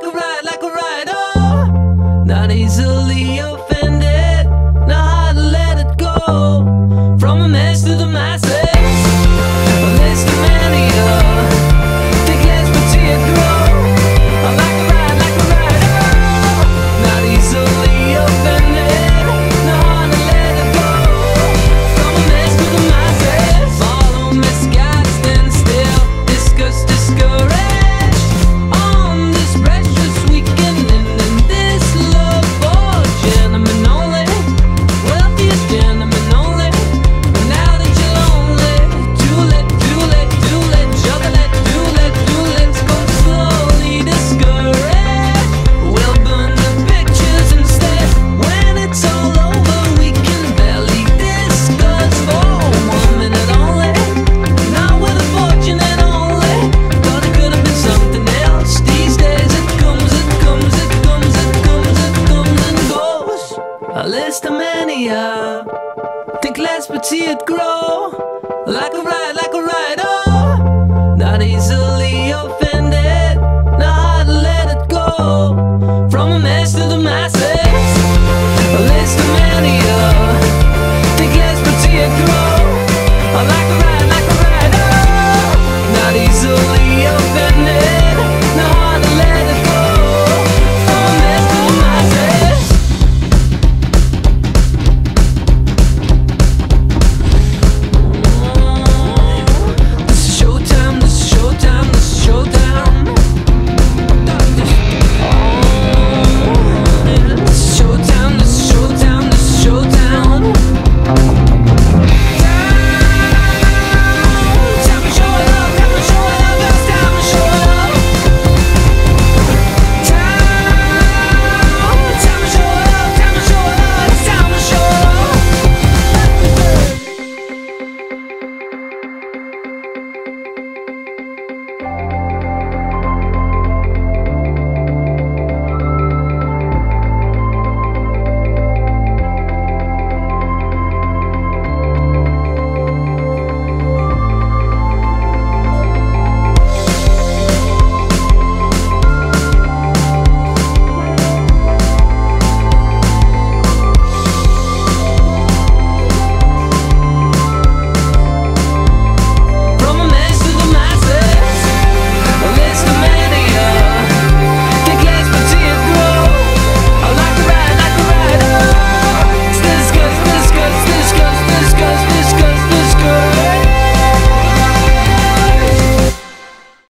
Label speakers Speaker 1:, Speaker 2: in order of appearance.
Speaker 1: like a ride, oh, not easily offended, not hard to let it go. From a mess to the masses, a list of many, think less but see it grow. Like a ride, oh, not easily offended, not hard to let it go. From a mess to the masses, follow misguided, stand still, discuss, discouraged on this precious weekend, and in this love for gentlemen only, wealthiest gentlemen only. But now that you're lonely, too late, too late, too late, juggle it, too late, let's go slowly discouraged. We'll burn the pictures instead. When it's all over, we can barely discuss for 1 minute only. Not with a fortune and only. Thought it could have been something else. These days it comes, it comes, it comes, it comes, it comes and goes. A list of many, think less but see it grow. Like a ride, oh, not easily offended.